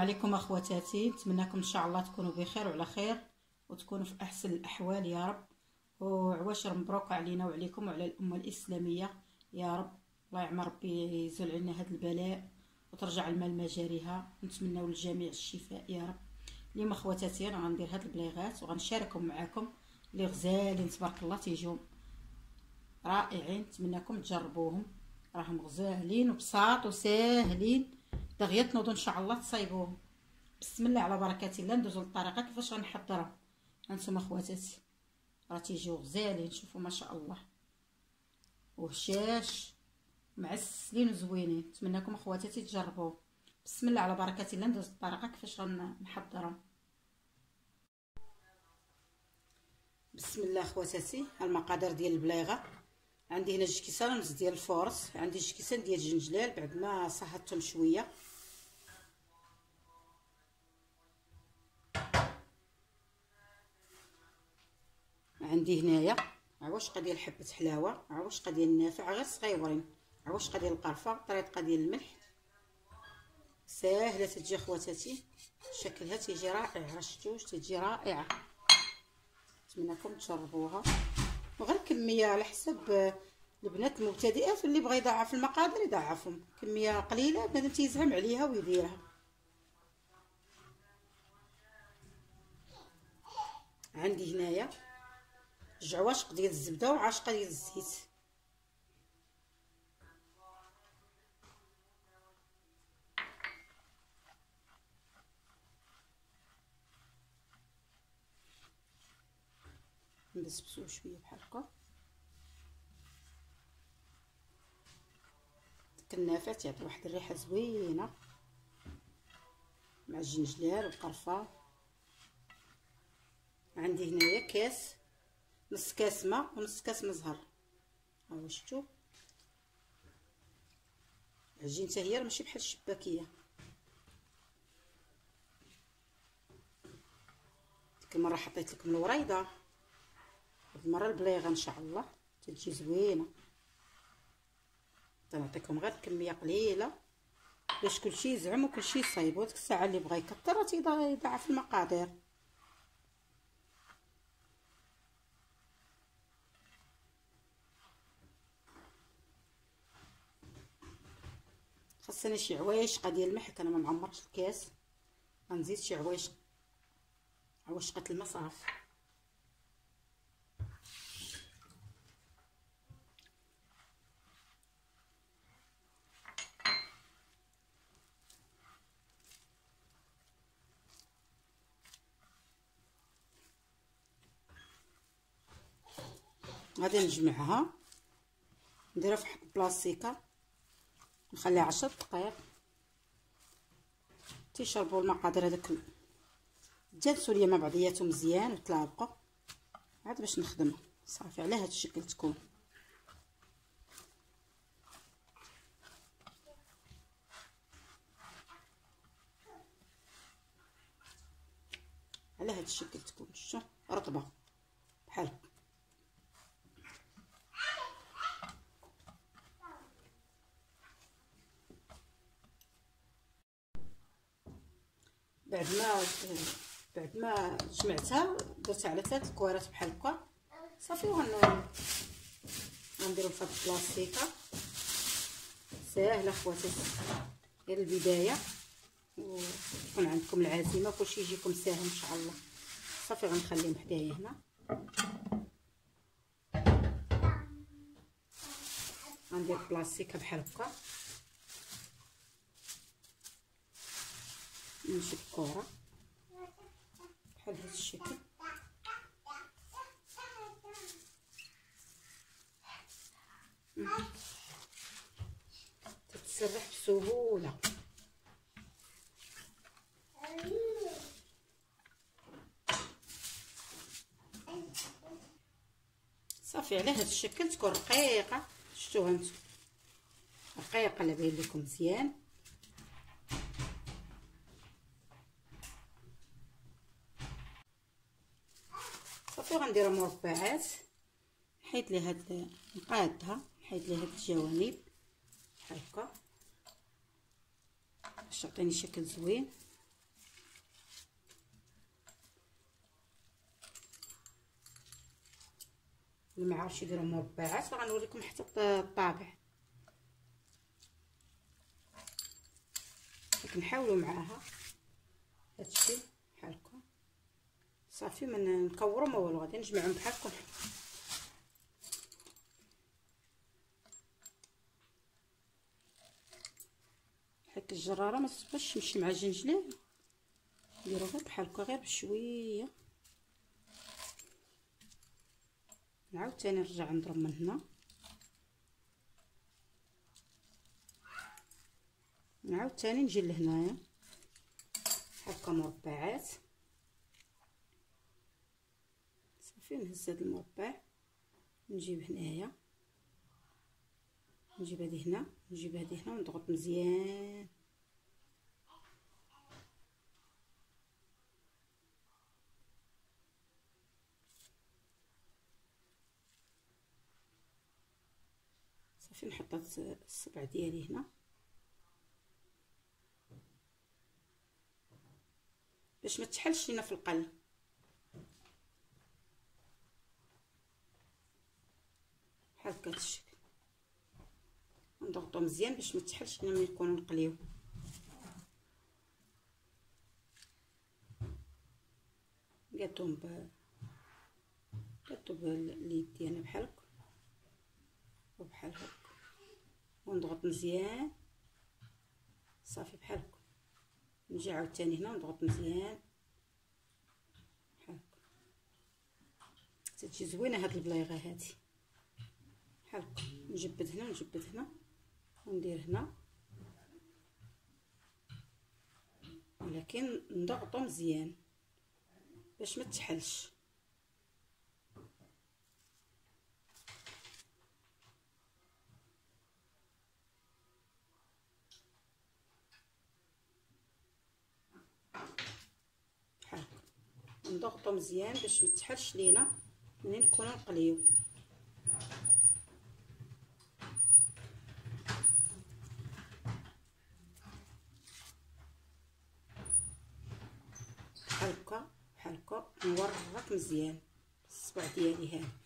عليكم اخواتاتي، نتمنىكم ان شاء الله تكونوا بخير وعلى خير وتكونوا في احسن الاحوال يا رب. وعواشر مبروك علينا وعليكم وعلى الامه الاسلاميه يا رب. الله يعمر ربي يزول عنا هذا البلاء وترجع المال مجاريها، نتمنوا للجميع الشفاء يا رب. اليوم اخواتاتي انا غندير هاد البليغات وغنشاركهم معكم اللي غزالين تبارك الله، تيجيو رائعين، نتمنىكم تجربوهم، راهم غزالين وبساط وساهلين، دغيا تنوضوا ان شاء الله تصايبوهم. بسم الله على بركه الله. ندوزو للطريقه كيفاش غنحضرهم. هانتوما اخواتاتي راه تيجيو غزالين، شوفوا ما شاء الله وهشاش معسلين وزوينين، نتمنىكم اخواتاتي تجربوه. بسم الله على بركه الله. ندوز للطريقه كيفاش غنحضرهم. بسم الله اخواتاتي، المقادير ديال البلايغه. عندي هنا 2 كيسان ونص ديال الفورص، عندي 2 كيسان ديال الجنجلال بعد ما صهدتهم شويه، عندي هنايا عواشقه ديال حبه حلاوه، عواشقه ديال النافع غير صغيورين، عواشقه ديال القرفه، طريقه ديال الملح ساهله تجي اخواتاتي، شكلها تيجي رائع، شفتوا تجي رائعه، نتمنىكم تجربوها. وغير كميه على حسب البنات المبتدئات، واللي بغى يضاعف المقادير يضاعفهم، كميه قليله بنادم تيزعم عليها ويديرها. عندي هنايا 2 عواشق ديال الزبده وعاشقه ديال الزيت، نبسبسوه شويه بحال هكا. النافع تيعطي واحد الريحه زوينه مع الجنجلال والقرفه. عندي هنايا كاس، نص كاس ماء ونص كاس مزهر، ها هو شفتوا العجين حتى هي ماشي بحال الشباكيه. ديك المره حطيت لكم الوريضه، هاد المره البليغه ان شاء الله تجي زوينه. تنعطيكم غير كميه قليله باش كلشي يزعم وكلشي يصايب، وديك الساعه اللي بغى يكثر تيضاعف المقادير. خاصني شي عواشقه ديال الملح، انا ما معمرتش الكاس، غنزيد شي عواشقه الماء صافي. غادي نجمعها نديرها في واحد البلاصيكه، نخليها 10 دقائق تيشربوا المقادير هذاك، تجانسوا ليا مع بعضياتهم مزيان وتلاصقوا، عاد باش نخدمها صافي. على هذا الشكل تكون. على هذا الشكل تكون، شتو رطبه بحال هكا. بعد ما جمعتها درتها على 3 كوارات بحال هكا صافي، غنديرهم في هاد البلاصيكه. ساهله اخواتي، غير البدايه وتكون عندكم العزيمه كلشي يجيكم ساهل ان شاء الله. صافي غنخليهم حدايا هنا، غندير بلاصيكه بحال هكا، نشد الكره بحال هذا الشكل. تتسرح بسهوله. صافي على هذا الشكل تكون رقيقه، شفتوها انتم رقيقه، لا باين لكم مزيان. صافي غنديرها مربعات، نحيد لي هاد نقادها، نحيد لي هاد الجوانب بحال هكا باش تعطيني شكل زوين. اللي ما عارفش يديروا مربعات غنوريكم حتى الطابع. نحاولوا معاها هادشي بحال هكا صافي. ما نكوروا ما والو، غادي نجمعهم بحال هكا. حيت الجراره ما تبقاش تمشي مع الجنجلان، نديرو غير بحال هكا غير بشويه. نعاود ثاني نرجع نضرب من هنا، نعاود ثاني نجي لهنايا بحال هكا مربعات صافي. نهز هاد المربع نجيب هنايا، نجيب هادي هنا، نجيب هادي هنا ونضغط مزيان. صافي نحط هاد الصبع ديالي هنا باش ما تحلش لينا في القلب. بحال هكا الشكل نضغطو مزيان باش ما تحلش لينا ملي نكونوا نقليو. قادوهم باليد ديالنا بحال هكا وبحال هكا ونضغط مزيان صافي بحال هكا. نجي عاوتاني هنا ونضغط مزيان بحال هكا. تتجي زوينه هاد البليغه هادي بحال هكا. نجبد هنا ونجبد هنا وندير هنا، ولكن نضغطو مزيان باش ما تحلش. بحال هكا نضغطو مزيان باش ما تحلش لينا ملي نكونوا نقليو. بحال هكا بحال هكا نورك مزيان الصبع ديالي هذا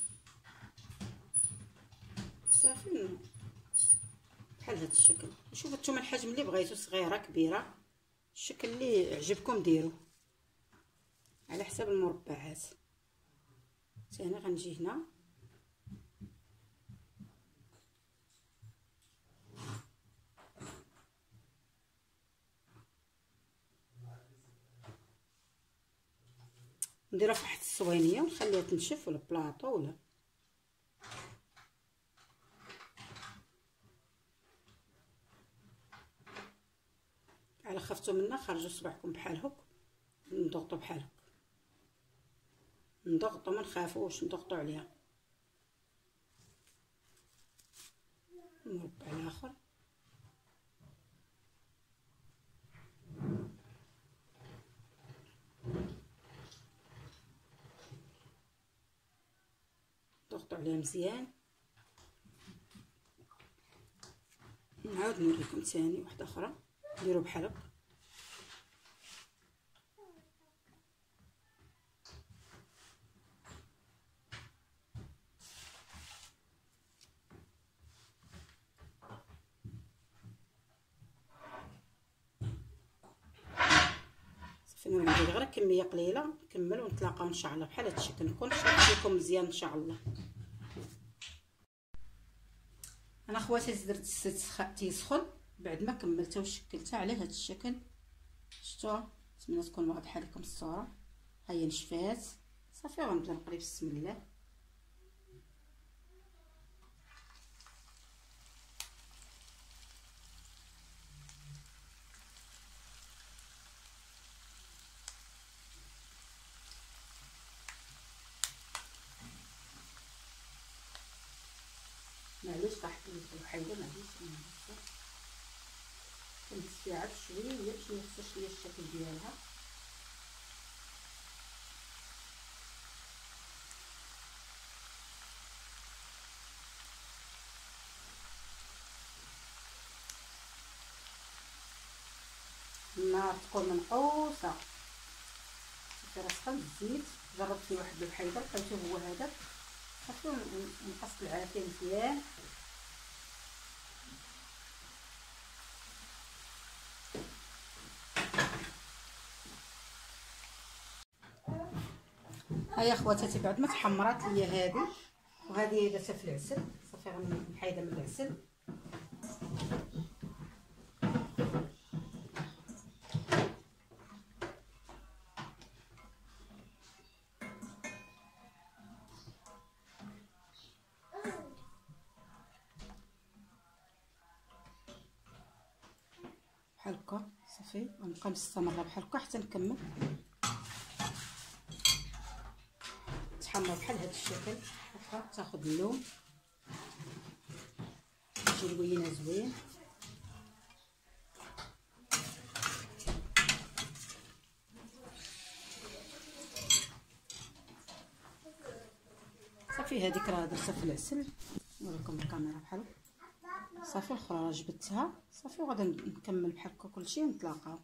صافي بحال هذا الشكل. شوفوا نتوما الحجم اللي بغيتو، صغيره كبيره، الشكل اللي عجبكم ديروه على حسب المربعات. ثاني غنجي هنا نديرها في واحد الصوينيه ونخليها تنشف ولا بلاطو ولا على خفتو منا. خرجوا صبعكم بحال هكا نضغطوا بحال هكا، نضغطوا ما نخافوش، نضغطوا عليها. المربع الاخر ضغطوا عليها مزيان. نعاود نوريكم ثاني واحده اخرى ديروا بحال هكا. صافي انا ندير غير كميه قليله نكمل ونتلاقاو ان شاء الله بحال هذا الشكل. نكون شرحت لكم مزيان ان شاء الله. انا خواتي درت الزيت تيسخن بعد ما كملته وشكلته على هذا الشكل. شفتوا؟ نتمنى تكون واضحه لكم الصوره. ها هي نشفات صافي غنبدا نقلي بسم الله. معليش طاحت لي الوحيده، معليش كنت فيها شويه باش ما يخسرش ليا الشكل ديالها. النار تكون منحوسه. صافي راه سخن الزيت، جربت فيه واحد الوحيده لقيته هو هذا صافي ونقص العافيه مزيان. هيا خواتاتي بعد ما تحمرات ليا هذه، وهذه درتها في العسل. صافي غنحيدها من العسل. بحال هكا صافي، غنبقى مستمره بحال هكا حتى نكمل. تحمر بحال هذا الشكل هكا، تاخذ اللون تجي لوينه زوين. صافي هذيك راه درتها في العسل، نوريكم الكاميرا بحال هكا. صافي الاخرى راه جبدتها صافي، وغادي نكمل بحال هكا كلشي ونتلاقاو.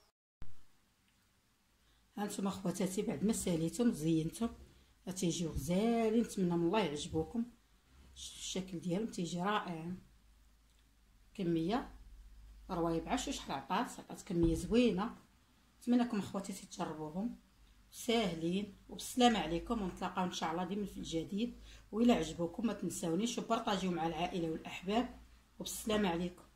هانتوما خواتاتي بعد ما ساليتهم زينتهم غتيجيو غزالين. نتمنى من الله يعجبوكم، الشكل ديالهم تيجي رائع. كميه روايب شحال عطات كميه زوينه. نتمنىكم اخواتاتي تجربوهم، ساهلين. وبسلامه عليكم، ونتلاقاو ان شاء الله ديما في الجديد. وإلا عجبوكم ما تنساونيش وبارطاجيو مع العائله والاحباب. وبسلامه عليكم.